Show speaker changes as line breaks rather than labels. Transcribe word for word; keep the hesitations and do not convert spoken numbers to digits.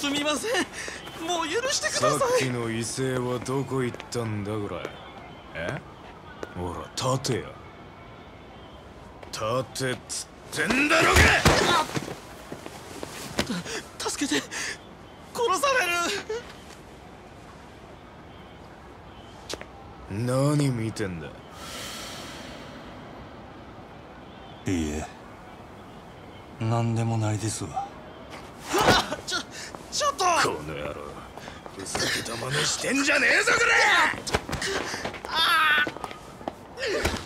すみません。もう許してください。
さっきの威勢はどこ行ったんだぐらい。え？ほら立てや。立てっつってんだろが。
助けて。殺される。
何見てんだ。
いいえ、何でもないですわ。
ちょちょっと
この野郎、ふざけた真似してんじゃねえぞこれ。
ああ